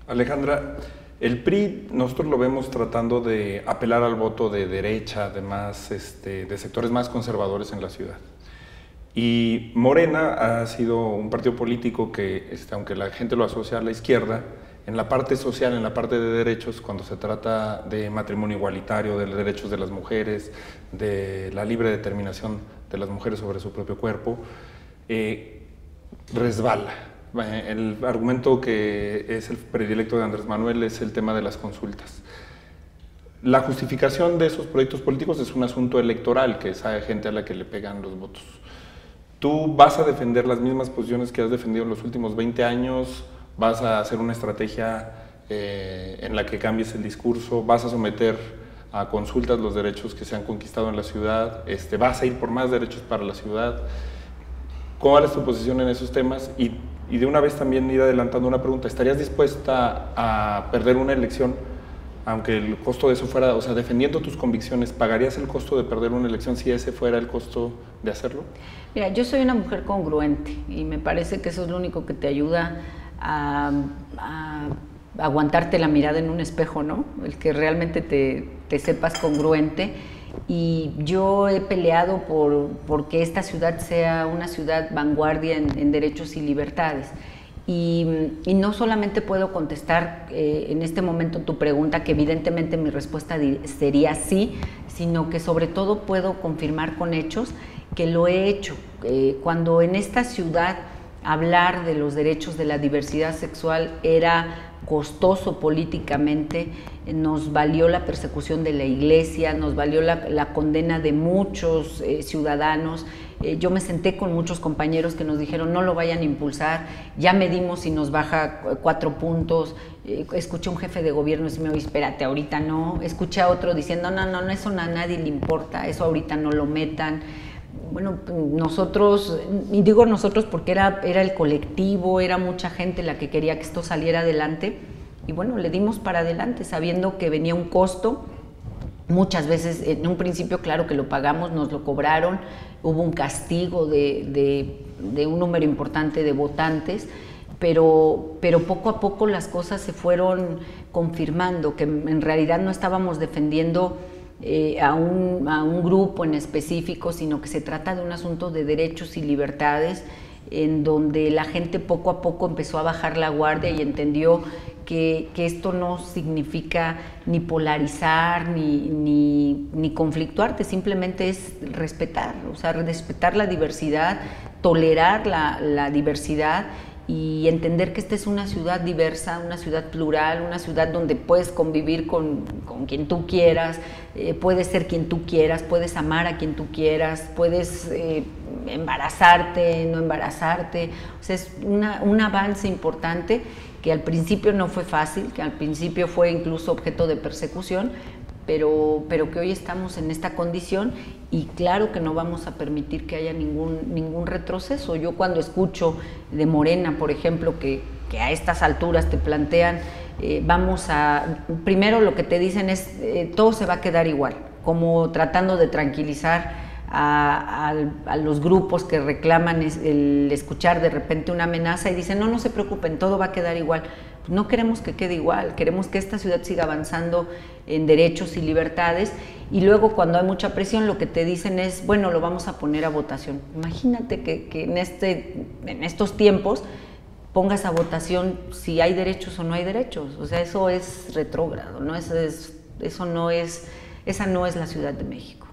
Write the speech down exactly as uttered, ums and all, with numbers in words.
Alejandra, el P R I nosotros lo vemos tratando de apelar al voto de derecha, de, más, este, de sectores más conservadores en la ciudad. Y Morena ha sido un partido político que, este, aunque la gente lo asocia a la izquierda, en la parte social, en la parte de derechos, cuando se trata de matrimonio igualitario, de los derechos de las mujeres, de la libre determinación de las mujeres sobre su propio cuerpo, eh, resbala. El argumento que es el predilecto de Andrés Manuel es el tema de las consultas. La justificación de esos proyectos políticos es un asunto electoral, que es a gente a la que le pegan los votos. ¿Tú vas a defender las mismas posiciones que has defendido en los últimos veinte años? ¿Vas a hacer una estrategia eh, en la que cambies el discurso? ¿Vas a someter a consultas los derechos que se han conquistado en la ciudad? Este, ¿Vas a ir por más derechos para la ciudad? ¿Cuál es tu posición en esos temas? Y, y de una vez también ir adelantando una pregunta. ¿Estarías dispuesta a perder una elección, aunque el costo de eso fuera, o sea, defendiendo tus convicciones, ¿pagarías el costo de perder una elección si ese fuera el costo de hacerlo? Mira, yo soy una mujer congruente y me parece que eso es lo único que te ayuda a, a aguantarte la mirada en un espejo, ¿no? El que realmente te, te sepas congruente. Y yo he peleado por, por que esta ciudad sea una ciudad vanguardia en, en derechos y libertades. Y, y no solamente puedo contestar eh, en este momento tu pregunta, que evidentemente mi respuesta sería sí, sino que sobre todo puedo confirmar con hechos que lo he hecho. Eh, cuando en esta ciudad hablar de los derechos de la diversidad sexual era costoso políticamente, nos valió la persecución de la iglesia, nos valió la, la condena de muchos eh, ciudadanos. Eh, yo me senté con muchos compañeros que nos dijeron no lo vayan a impulsar, ya medimos y nos baja cuatro puntos. Eh, escuché a un jefe de gobierno y me dijo, espérate, ahorita no. Escuché a otro diciendo, no, no, no, eso a nadie le importa, eso ahorita no lo metan. Bueno, nosotros, y digo nosotros porque era, era el colectivo, era mucha gente la que quería que esto saliera adelante, y bueno, le dimos para adelante sabiendo que venía un costo. Muchas veces, en un principio, claro que lo pagamos, nos lo cobraron, hubo un castigo de, de, de un número importante de votantes, pero, pero poco a poco las cosas se fueron confirmando, que en realidad no estábamos defendiendo Eh, a, un, a un grupo en específico, sino que se trata de un asunto de derechos y libertades, en donde la gente poco a poco empezó a bajar la guardia y entendió que, que esto no significa ni polarizar ni, ni, ni conflictuarte, simplemente es respetar, o sea, respetar la diversidad, tolerar la, la diversidad y entender que esta es una ciudad diversa, una ciudad plural, una ciudad donde puedes convivir con, con quien tú quieras, eh, puedes ser quien tú quieras, puedes amar a quien tú quieras, puedes eh, embarazarte, no embarazarte. O sea, es una, un avance importante que al principio no fue fácil, que al principio fue incluso objeto de persecución, pero, pero que hoy estamos en esta condición y claro que no vamos a permitir que haya ningún, ningún retroceso. Yo cuando escucho de Morena, por ejemplo, que, que a estas alturas te plantean, eh, vamos a, primero lo que te dicen es, eh, todo se va a quedar igual, como tratando de tranquilizar a, a, a los grupos que reclaman el escuchar de repente una amenaza y dicen, no, no se preocupen, todo va a quedar igual. No queremos que quede igual, queremos que esta ciudad siga avanzando en derechos y libertades, y luego cuando hay mucha presión lo que te dicen es, bueno, lo vamos a poner a votación. Imagínate que, que en, este, en estos tiempos pongas a votación si hay derechos o no hay derechos. O sea, eso es retrógrado, ¿no? Eso, es, eso no es, esa no es la Ciudad de México.